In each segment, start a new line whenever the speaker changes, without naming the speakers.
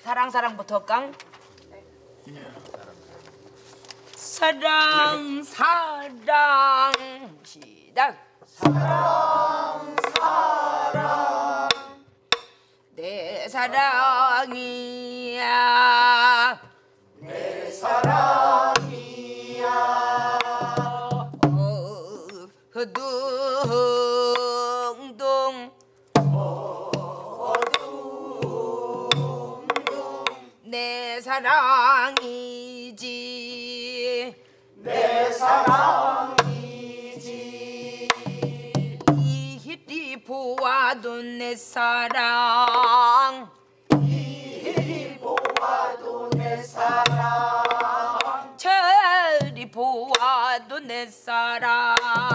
사랑부터 깡. 사랑 시작. 사랑 내 사랑이야
내 사랑이야
어둥둥 내 사랑이지
내 사랑이지
이리 보아도 내 사랑
이리 보아도 내 사랑
저리 보아도 내 사랑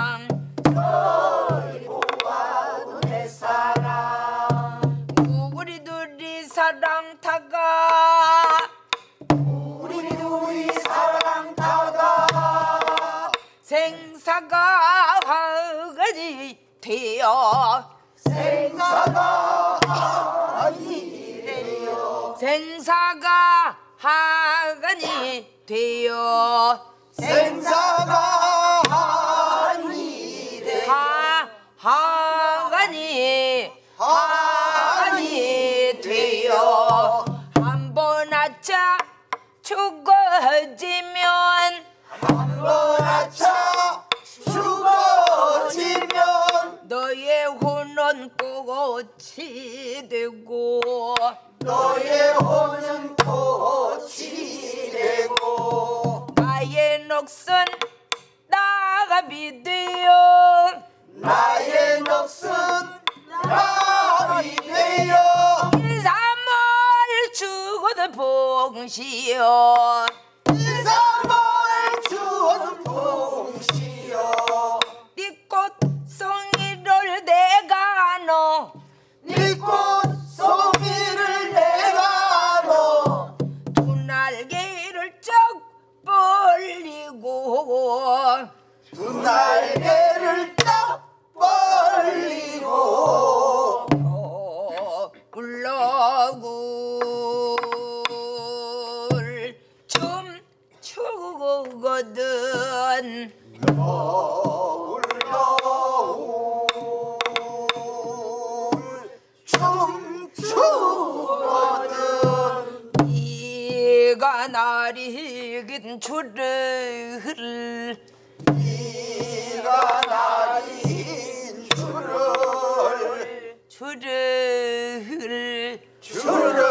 저리 보아도 내 사랑
우리 둘이 사랑 타가
우리 둘이 사랑 타가
생사가 하거니 되어
생사가 아니래요
생사가 하거니 되어
생사가 아니래요
하거니
아니 되어
한번 아차 죽어지면
한번 아차 죽어지면
너의 혼은 꽃이 되고
너의 혼은 꽃이 되고
나의 넋은 나갑이 되어
나의 넋은 나비 되어
인삼을 죽어도 봉시여
인삼을 주어는 봉시여
네 꽃송이를 내가 너
네 꽃송이를 내가 너
두 날개를 쩍 벌리고
두 날개를 딱 벌리고
울러굴 춤추거든
춤추거든
이가 나리긴 줄을
네가 날인 줄을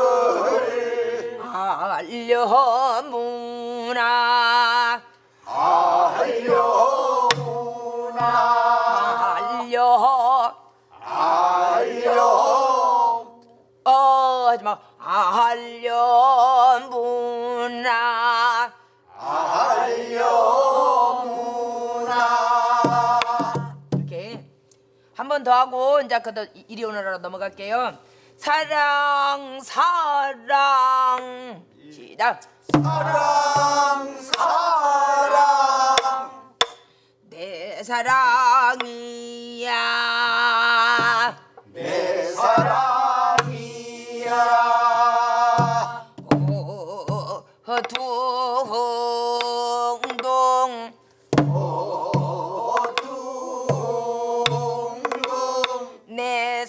알려무나 하지마 알려무나 이렇게 한 번 더 하고 이제 그도 이리 오너라로 넘어갈게요. 사랑 시작.
사랑
내 사랑이야
내 사랑이야
둥둥 내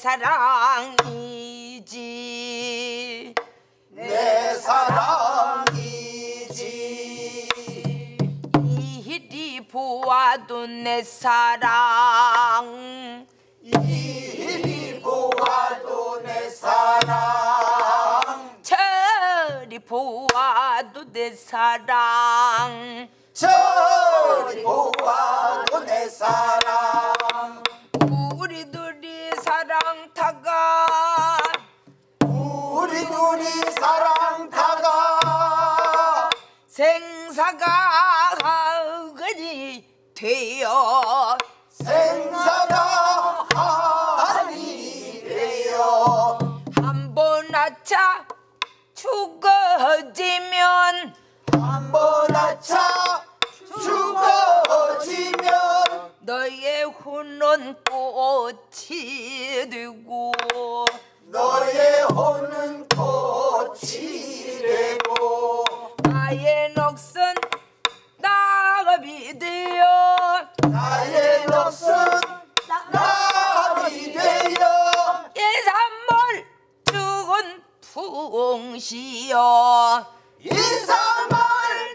사랑이지
내 사랑이지
이리 보아도 내 사랑
이리 보아도 내 사랑
저리 보아도 내 사랑
저리 보아도 내 사랑
우리 둘이 사랑 타가
우리 둘이 사랑 타가
생사가 하거니 되어
생사가 아니래요
한번 아차 죽어지면
한번 아차 죽어지면
너의 혼은 꽃이 되고
너의 혼은 꽃이
풍시여
이삼월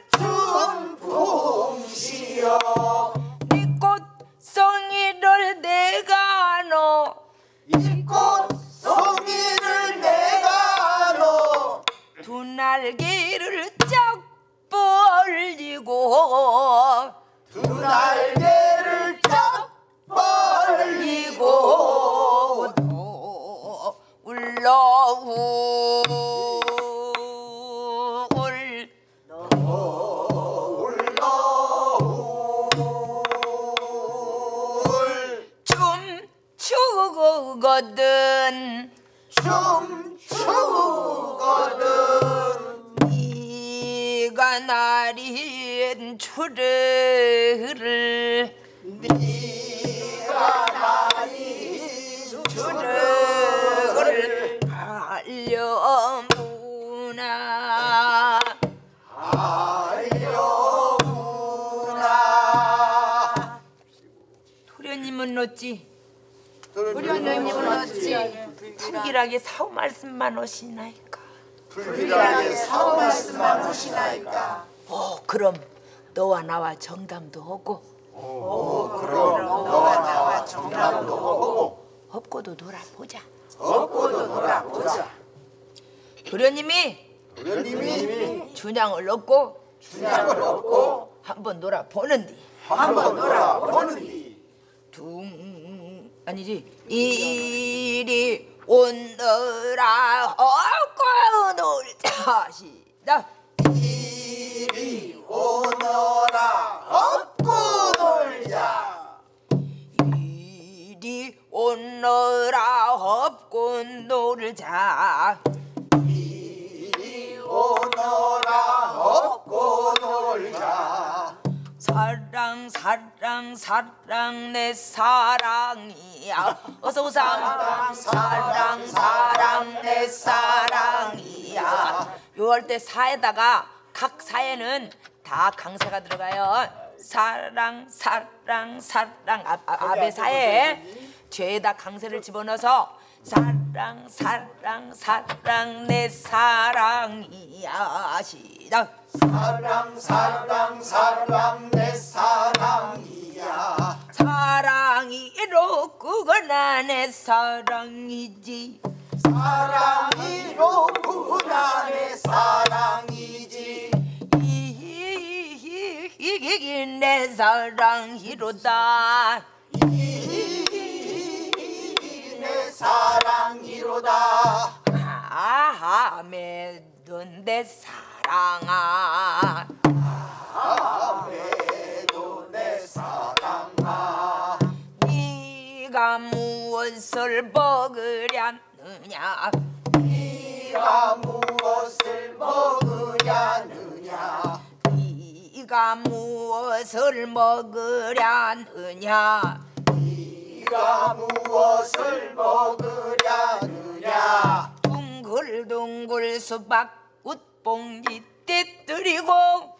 춘풍시여
네 꽃송이를 내가 너
이 꽃송이를 내가 너
두 날개를 쫙 벌리고
두 날개를 쫙 벌리고
울러울 춤추거든
춤추거든
네가 나린 추르를
네가 나이
추르를 알려무나
알려무나
도련님은 어찌
도련님은 어찌
불길하게 사후 말씀만 하시나이까.
불길하게 사후 말씀만 하시나이까.
그럼 너와 나와 정담도 하고
그럼 너와 나와 정담도 하고
없고도 놀아보자.
없고도 놀아보자.
도련님이
도련님이
준양을 얻고
준양을 얻고
한번 놀아보는디
한번 놀아보는디
아니지 이리 오너라 얻고 놀자 시작.
이리 오너라 얻고 놀자.
이리 오너라 업고 놀자.
이리 오너라 얻고 놀자.
사랑 사랑 사랑 내 사랑이야 어서오삼 사랑 사랑 내 사랑이야. 요할 때 사에다가 각 사에는 다 강세가 들어가요. 사랑 사랑 사랑 앞에 사에 죄에다 강세를 집어넣어서 사랑 사랑 사랑 내 사랑이야 시작.
사랑 사랑 사랑 내 사랑이야.
사랑이로 그거나 내 사랑이지.
사랑이로 구나 내 사랑이지.
이기 내 사랑이로다.
내 사랑이로다.
아메돈 내 사랑아.
아메도 내 사랑아.
네가 무엇을 먹으려느냐.
네가 무엇을 먹으려느냐.
네가 무엇을 먹으려느냐.
네가 무엇을 먹으려느냐.
둥글둥글 수박 웃봉지 떼뜨리고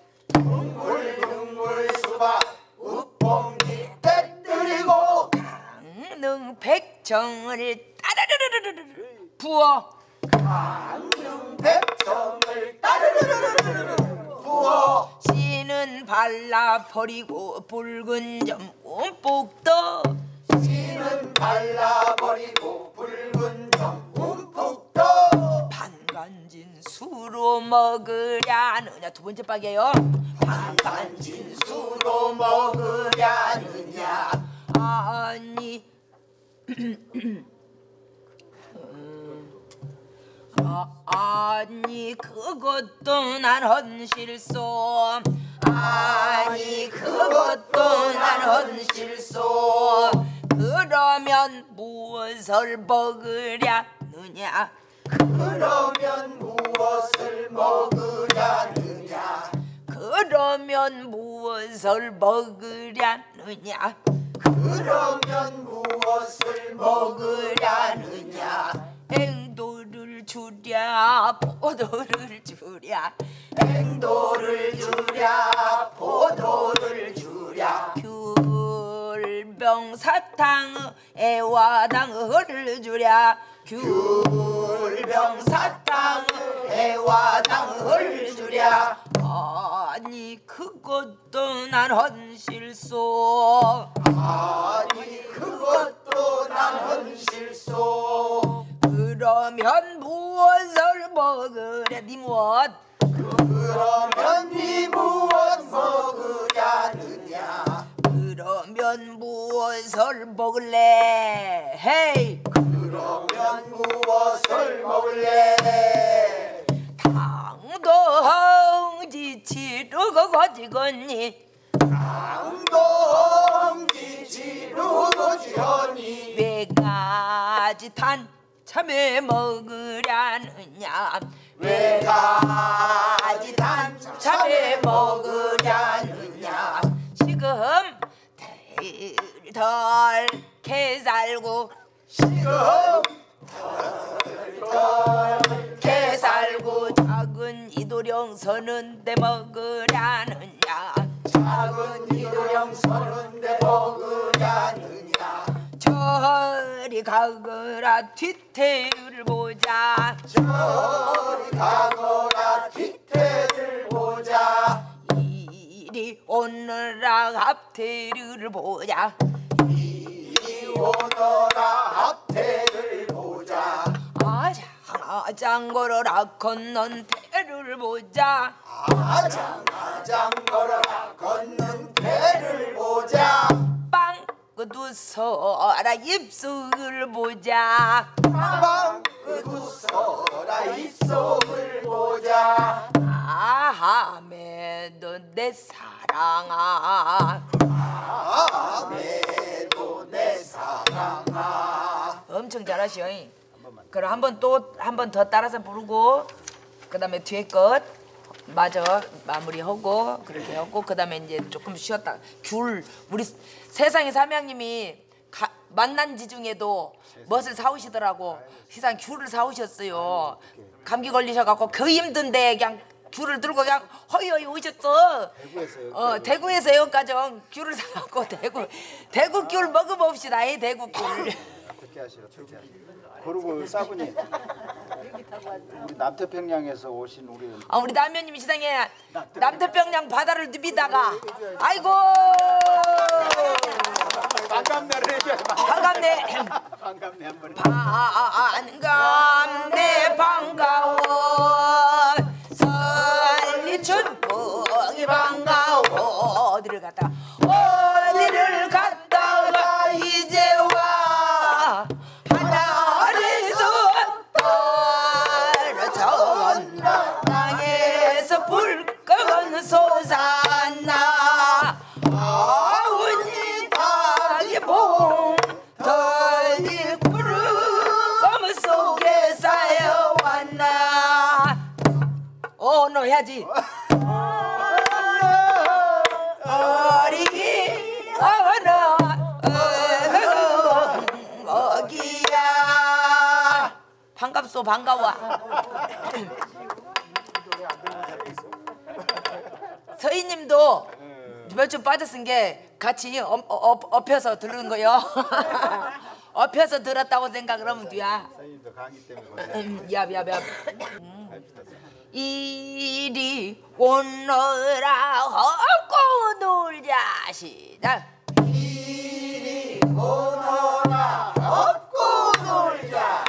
둥글둥글 수박 웃봉지 떼뜨리고
강릉 백정을 따르르르르르 부어
강릉 백정을 따르르르르르 부어
씨는 발라버리고 붉은 점 움푹 떠.
씨는 발라버리고 붉은 점 움푹 떠.
반간진 수로 먹으려느냐. 두 번째 박이에요.
반간진 수로 먹으려느냐.
아니 아니 그것도 난 헌실소. 아니 그것도 난 헌실소. 그러면 무엇을 먹으려느냐.
그러면 무엇을 먹으려느냐.
그러면 무엇을 먹으려느냐.
그러면 무엇을 먹으려느냐.
앵도를 주랴 포도를 주랴.
앵도를 주랴 포도를 주랴.
귤병 사탕 애와당을 주랴.
귤병사탕을 해와당을 주랴.
아니 그것도 난 헌실소.
아니 그것도 난 헌실소.
그러면 무엇을 먹으랴 니 무엇?
그러면 니 무엇 먹으랴느냐.
그러면 무엇을 먹을래? 헤이.
그러면 무엇을 먹을래.
당도 헝지 치르고 거지건니.
당도 헝지 치르고 지허니.
왜가지 탄 참외 먹으려느냐.
왜가지 단참에 먹으려느냐.
지금 덜 개살고
지금 덜 살고
작은 이도령 서는데 먹으려느냐.
작은 이도령 서는데 먹으려느냐.
저리 가거라 뒤태를 보자.
저리 가거라 뒤태를 보자.
이리 오너라 앞태를 보자.
이리 오너라 앞태를 보자.
아장 걸어라 건넌 태를 보자.
아장 걸어라 걷는 배를 보자.
빵 두서라 입술을 보자.
빵끄두서라 입속을 보자.
아메도 내 사랑아.
아메도 내 사랑아.
엄청 잘하시오. 그럼 한 번 더 따라서 부르고 그 다음에 뒤에 것 마저 마무리하고 그렇게 하고 그 다음에 이제 조금 쉬었다. 우리 세상의 삼양님이 만난 지 중에도 멋을 사오시더라고. 세상 귤을 사오셨어요. 감기 걸리셔갖고 그 힘든데 그냥 귤을 들고 그냥 허이허이 오셨어. 대구에서 여기까지 귤을 사갖고 대구 귤 먹어봅시다. 이 대구 귤.
어떻게 하시죠? 그리고 사부님 우리 남태평양에서 오신
우리 남편님이 세상에 남태평양 바다를 누비다가 아이고 반갑네
한번
반갑네 반가워 설리 춘풍이 반가워. 어디를 갔다가 이제 와 하늘에서 떨어져 땅에서 불끈 솟았나. 아우니 닭이 봉더니 구름 속에 쌓여왔나. 너 해야지. 어리기 어너 어기야. 반갑소 반가워. 서희님도 몇 주 빠졌은 게 같이 엎혀서 들은 거요. 엎혀서 들었다고 생각을 하면 돼야.
선생님도 강의 때문에
얍. 이리 오너라 헛고 놀자. 시작.
이리 오너라 엎고 놀자.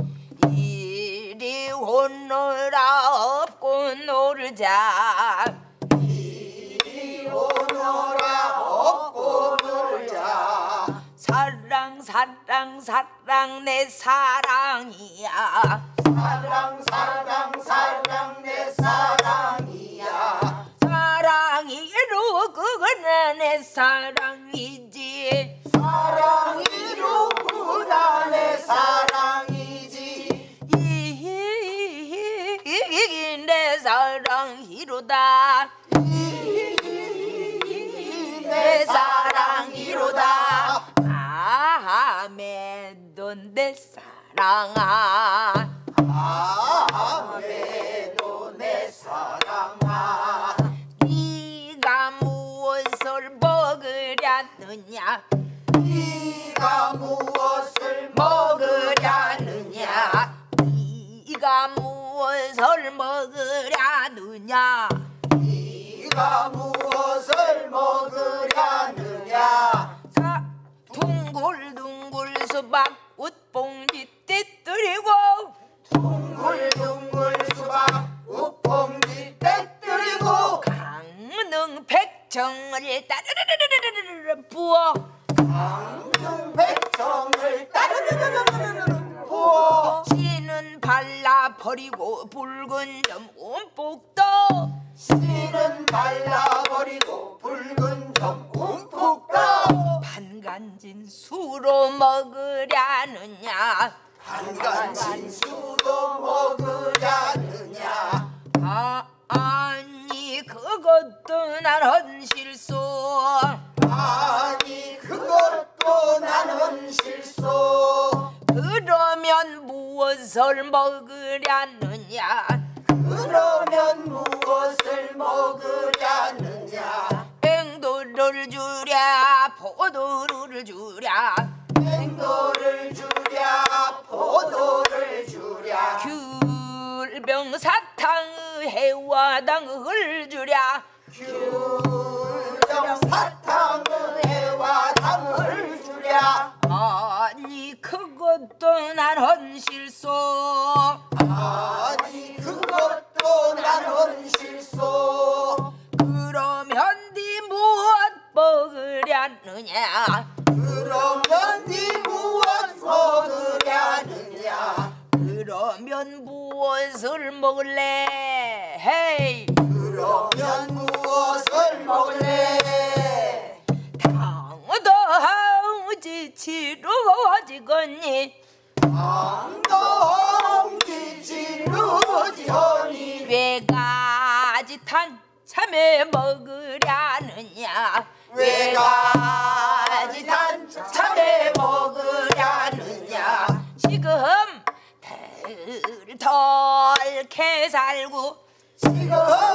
이리 오너라 엎고 놀자.
이리 오너라 엎고 놀자.
사랑 내 사랑이야.
사랑 내 사랑이야.
사랑이로 그거는 내 사랑이지.
사랑이로 구나 내 사랑이지.
이 내 사랑이로다.
내 사랑이로다.
아메도 내 사랑아.
아메도 내 사랑아.
네가 무엇을 먹으려느냐.
네가 무엇을 먹으려느냐.
먹으려느냐
네가 무엇을 먹으려느냐
자 둥글둥글 수박 웃봉지 떼뜨리고
둥글둥글 수박 웃봉지 떼뜨리고
강릉 백정을 따르르르르르 부어
강릉 백정을 따르르르르르 부어
씨는 발라버리고 붉은 점 움푹
씨는 발라버리고 붉은 점 움푹 떠
반간진 수로 먹으려느냐
한간진 수도 먹으려느냐
아니 그것도 난 헌실소
아니 그것도 나는 실소
그러면 무엇을 먹으려느냐
그러면 무엇을 먹으려느냐
앵도를 주랴 포도를 주랴
앵도를 주랴 포도를 주랴
귤병사탕의 해와당을 주랴
귤병 사탕의 해와 당을 주랴
아니 그것도 난 헌실소
아니 그것도 나는 실소
그러면 네 무엇 먹으려느냐
그러면 네 무엇 먹으려느냐
그러면 무엇을 먹을래 헤이
그러면 무엇을 먹을래
당도 지치루어지거니
당동지 지루지허니
외가지 탄참에 먹으려느냐
외가지 단참에 먹으려느냐
지금 덜덜게 살고
지금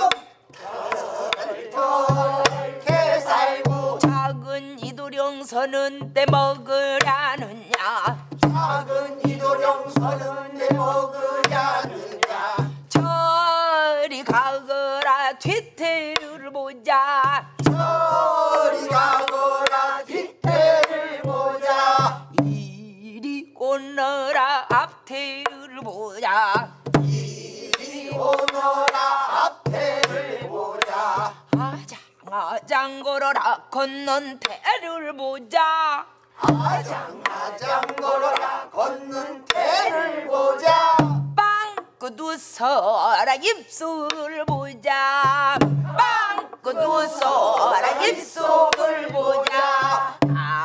덜덜게 살고
작은 이도령 서는 때 먹으려느냐
작은 이도령 서는 데 먹으려느냐
저리 가거라 뒤태를 보자
저리 가거라 뒤태를 보자
이리 오너라 앞태를 보자
이리 오너라 앞태를 보자
아장 걸어라 건넌 태를 보자
아장아장 걸어라 걷는 태를 보자
빵꾸두 서라 입술을 보자 빵꾸두 서라 입술을 보자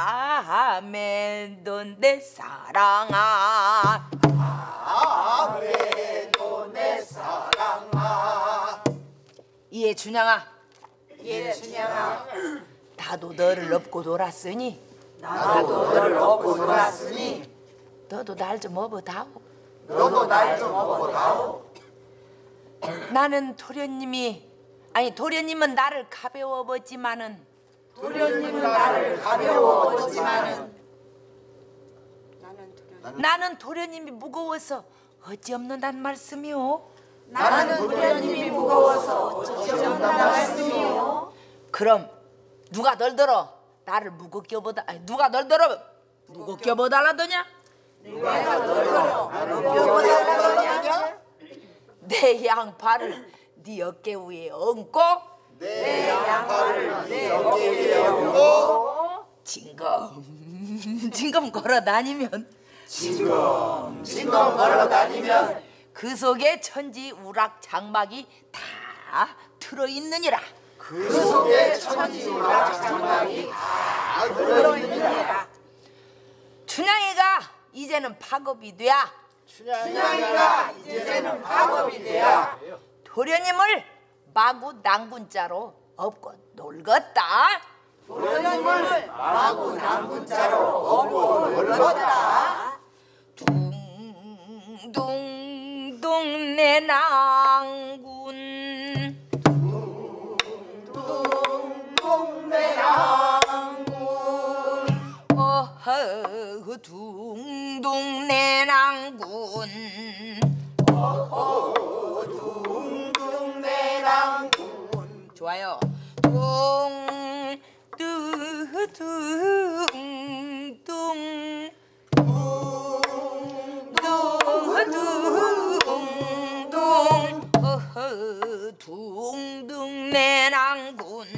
아멘도 내 사랑아
아메도 내 사랑아
예 준양아
예 춘향아
나도 너를 업고 놀았으니
나도 너를 업고 놀았으니
너도 날 좀 업어다오
너도 날 좀 업어다오
나는 도련님은 나를 가벼워 보지만은
도련님은 나를 가벼워 보지만은
나는 도련님이 무거워서 어찌없는단 말씀이오.
나는 도련님이 무거워서 어찌없는 말씀이오.
그럼 누가 널 들어 나를 무겁게 보다 누가 널 들어 무겁게 보달라더냐?
내가 널 들어 무겁게
내 양팔을 네 어깨 위에 얹고
내 양팔을 내 어깨 위에 얹고
징검 걸어 다니면
징검 걸어 다니면
그 속에 천지 우락 장막이 다 들어있느니라.
그 속에 천지 우락 장막이 다 들어있느니라.
춘향이가 이제는 파급이 돼야
춘향이가 이제는 파급이 돼야
도련님을 마구 낭군자로 업고 놀겠다.
도련님을 마구 낭군자로 업고 놀렀다.
둥둥둥 내 낭군
둥둥 내 낭군
어허 둥둥 내 낭군
둥둥
좋아요. 둥둥 내낭군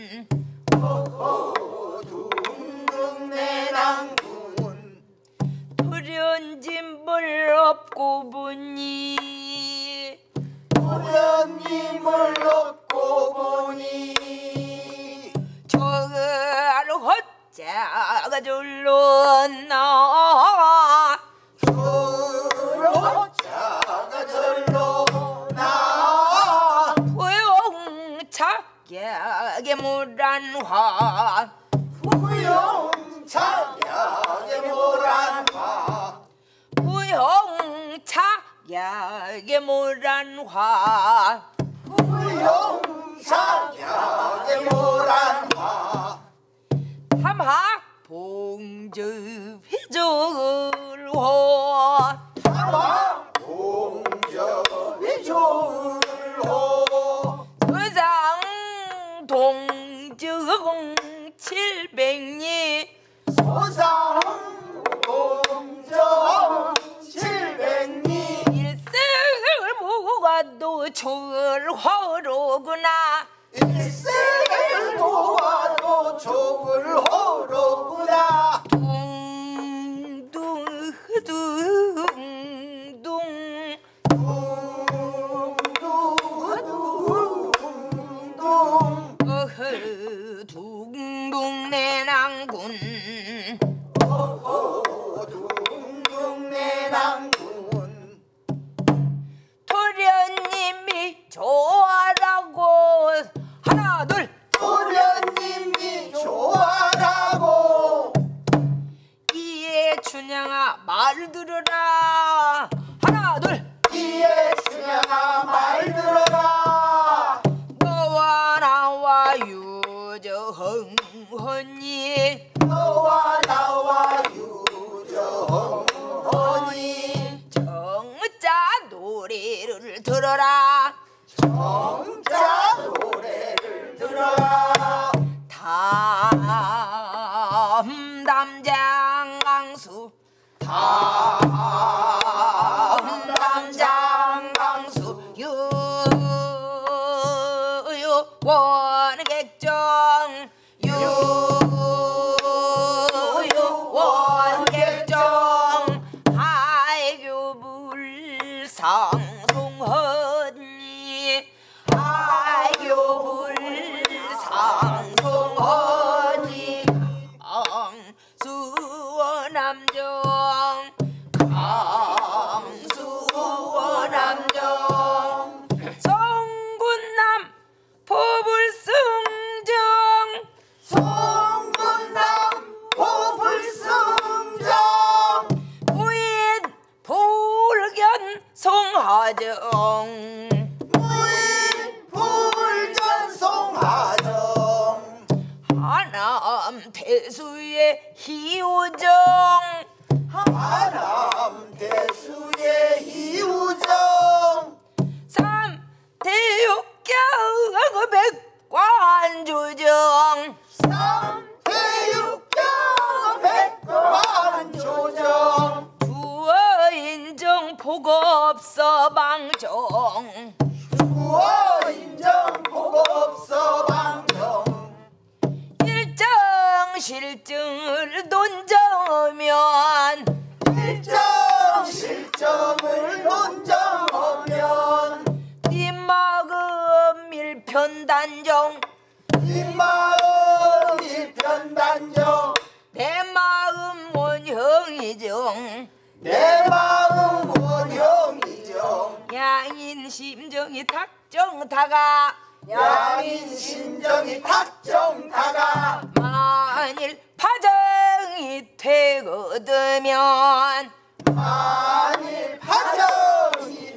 도련짐을 업고 보니
도련님을 얻고 보니
저를 어째가 졸랐나
자가 절로 나
부용차게 무란화
부용차게 모란화
부용차게 무란화
부용차게 모란화
삼하 봉접해줄호
사마 봉접이 졸호
의상 동정 700리
소상 봉접 700리
일생을 보고도 졸호로구나
일생을 보아도 좋을 호로구나
둥둥 내낭군
둥둥 내낭군
도련님이 좋아라고 하나 둘
도련님이 좋아라고
이에 춘향아 말 들어라 하나 둘
이에 춘향아 말 들어라
너와 나와 유저흥허니
너와 나와 유저허니
정자 노래를 들어라
정자 노래를 들어라
담장강수 담장강수 유유원객정 유유원객정 하교불상송허니 하교불상송허니 강수원남정 강수원남정 성군남 포불승정
성군남 포불승정
무인 불견 송하정
무인 불전송하정
하남 대수의 희우정
하남 대수의 이우정
삼대육경 백관조정
삼태육경 백관조정
주어인정 복업서방정
주어인정 복업서방정
실정을 논정하면
실정을 논정하면
네 마음 일편단정
뒷마음 일편단정
내 마음 원형이정
내 마음 원형이정
양인 심정이 탁정다가
양인 심정이 탁정다가
만일 파정이 되거든면
만일 파정이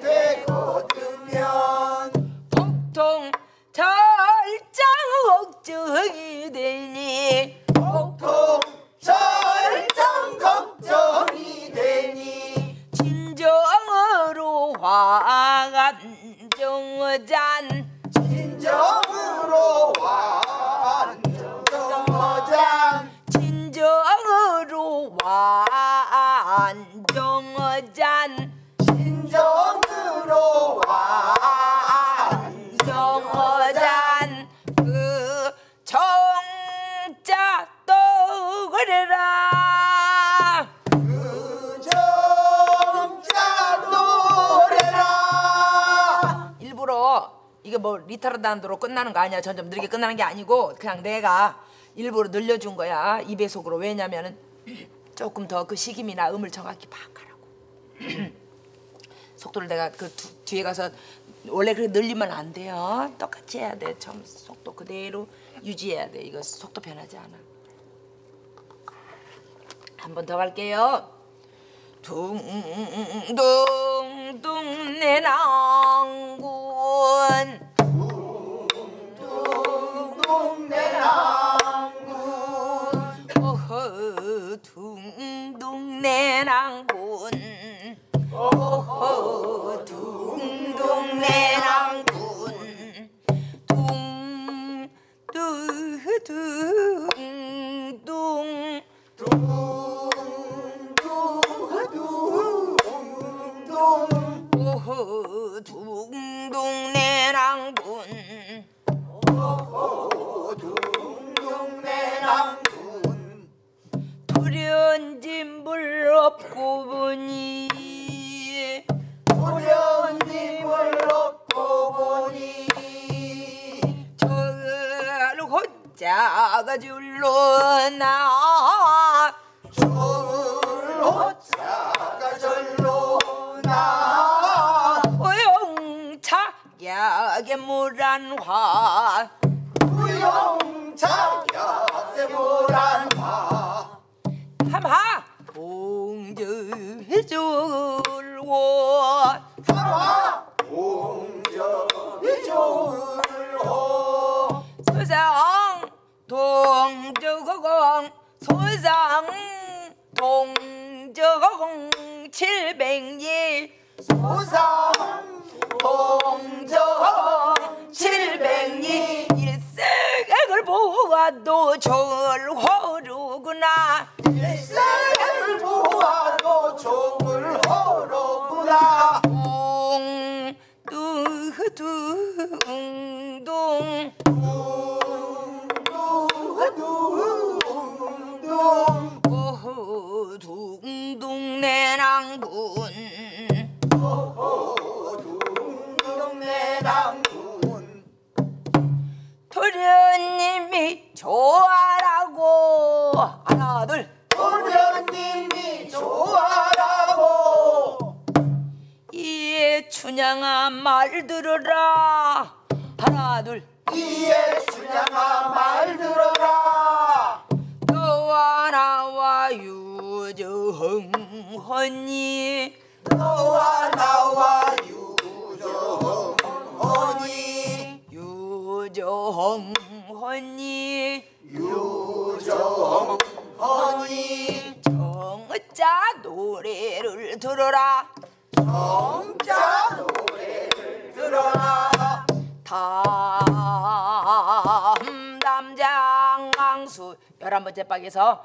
되거든면
보통 절정 걱정이 되니
보통 절정 걱정이 되니
진정으로 화간 정어잔
진정으로
뭐 리타르단으로 끝나는 거 아니야. 점점 느리게 끝나는 게 아니고 그냥 내가 일부러 늘려준 거야. 2배속으로. 왜냐면은 조금 더 그 식임이나 음을 정확히 파악하라고. 속도를 내가 그 뒤에 가서 원래 그렇게 늘리면 안 돼요. 똑같이 해야 돼. 처음 속도 그대로 유지해야 돼. 이거 속도 변하지 않아. 한 번 더 갈게요. 둥둥둥 내 낭군
둥둥 내 낭군
어허 둥둥 내 낭군 어허 둥둥 내 낭군 둥둥둥 오호 둥둥 내 낭군
오호 둥둥 내 낭군
돌연진 물 없고 보니
돌연진 물 없고 보니
저를 혼자가 줄로나
호자가 절로 나
우용차약의 물안화
우용차약의 물안화
함하 봉저해줄고
삼화 봉저의 졸호
소상 동저공 소상 동저공 700리
소상 봉저 700리
일색을 보아도 졸호루구나
일생을 보아도 종을 허로구나
둥둥둥
둥둥둥
오호 둥둥 내 낭군
둥둥 내 낭군
도련님이 좋아라고 하나 둘
도련님이 좋아라고
이에 춘향아 말 들어라 하나 둘
이에 춘향아 말 들어라
너와 나와 유정헌이
너와 나와 유정헌이
유정헌이
유정헌이
정자 노래를 들어라
정자 노래를 들어라
담담장강수 11번째 박에서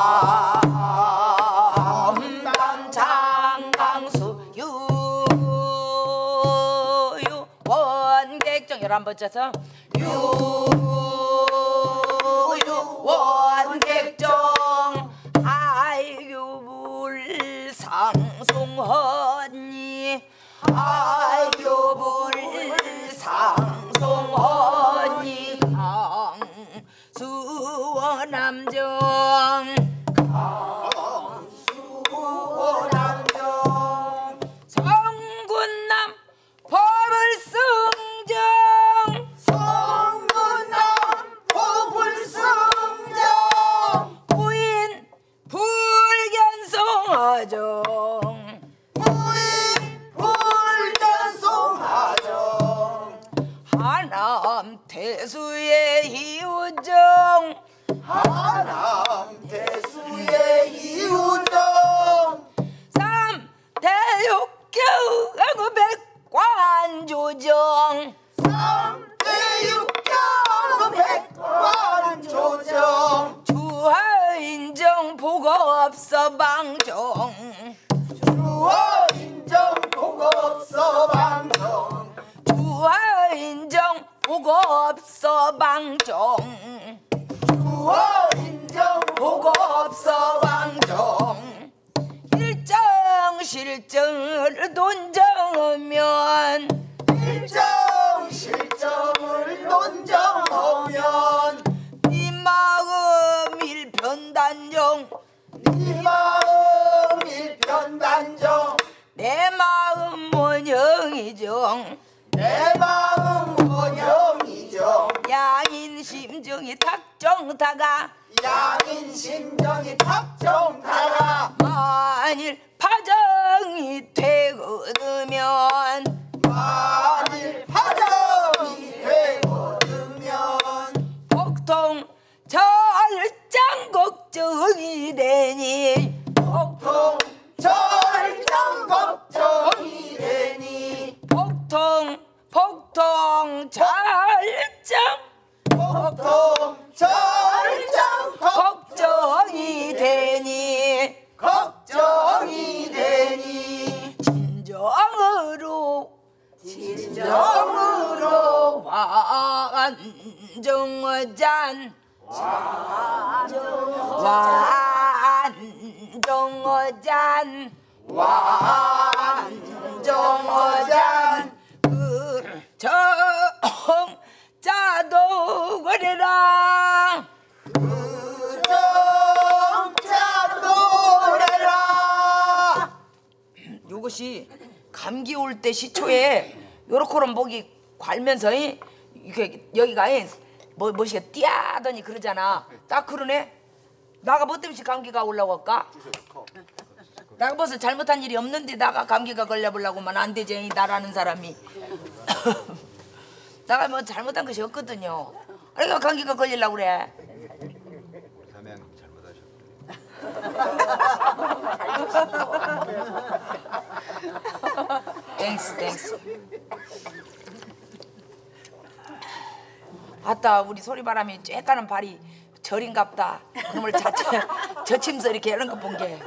담담장강수 유유 원객정 11번째에서 유유 원객정 아이유 불상송헌이 아이유 불상송헌이 강수원남정
수원남정
성군남 법을승정
성문남 포불승정
부인 불견송하정
부인 불견송하정
하남 태수의 이우정
하남 대수의 이우정
삼대육경의 백관조정
삼대육경 백관조정
주하인정 복업서방정
주어인정 복업서방정
주하인정 복업서방정
주어인정
복업서방정 일정 실정을 돈정하면
일정 실정
덕정
내 마음 원형이죠.
양인 심정이 탁정다가
양인 심정이 탁정다가
만일 파정이 되거든
만일 파정이 되거든
복통 절장 걱정이 되니
복통 절정 걱정이 되니
복통 절장
복통 절정
걱정이 되니
걱정이 되니
진정으로 완정어잔 완정어잔 그 정자도 그래라
정자 노래라.
요것이 감기 올 때 시초에 요렇게런 목이 괪면서 이게 여기가 뭐시가 띠하더니 그러잖아. 딱 그러네. 나가 뭐 때문에 감기가 올라올까? 나가 무슨 잘못한 일이 없는데 나가 감기가 걸려보려고만 안 되지 나라는 사람이. 나가 뭐 잘못한 것이 없거든요. 그러니까 감기가 걸리려고 그래.
담양 잘못하셨네.
땡스. 아따 우리 소리바람이 쬐까는 발이 절인갑다. 그놈을 저침서 이렇게 이런 거 본 게.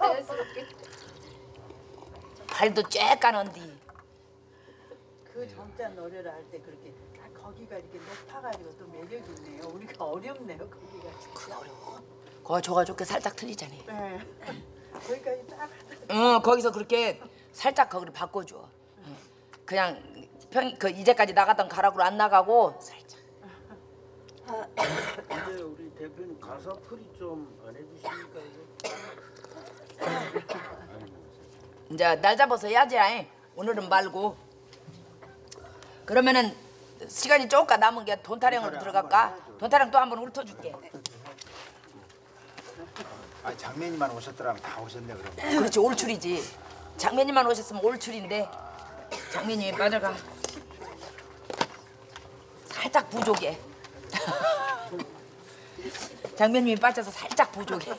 발도 쬐까는디.
그 정자 노래를 할 때 그렇게 딱 거기가 이렇게 높아가지고 또 매력이 있네요. 우리가 어렵네요 거기가.
그게 어려워. 거가 줘가지고 살짝 틀리잖아.
네. 거기까지 딱.
거기서 그렇게 살짝 거기를 바꿔줘. 그냥 그 이제까지 나갔던 가락으로 안 나가고 살짝.
근데 우리 대표님 가사 풀이 좀 안 해주십니까 이거?
이제 날 잡아서 해야지. 오늘은 말고. 그러면은 시간이 조금 남은 게 돈타령으로 들어갈까? 돈타령 또 한번 훑어줄게.
아 장면이만 오셨더라면 다 오셨네 그럼.
그렇지 올출이지. 장면님만 오셨으면 올출인데 장면님이 빠져가. 살짝 부족해. 장면님이 빠져서 살짝 부족해.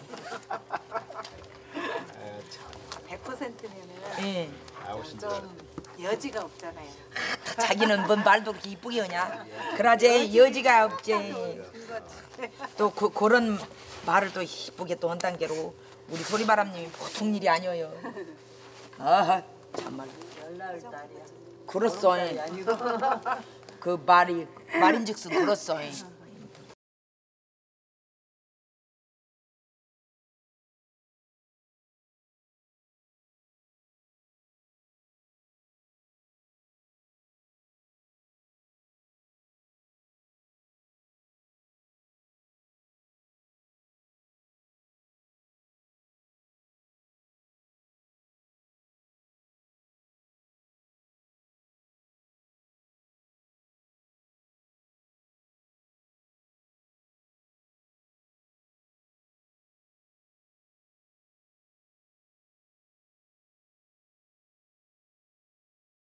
100%면은
예.
좀 여지가 없잖아요.
자기는 뭔 말도 그렇게 이쁘게 하냐? 그러지 여지가 없지. 또 그런 말을 또 이쁘게 또 한단 게로 우리 소리바람님이 보통 일이 아니어요. 아 참말.
열나을 딸이야.
그렇소.
딸이 아니고.
그 말인즉슨 그렇소.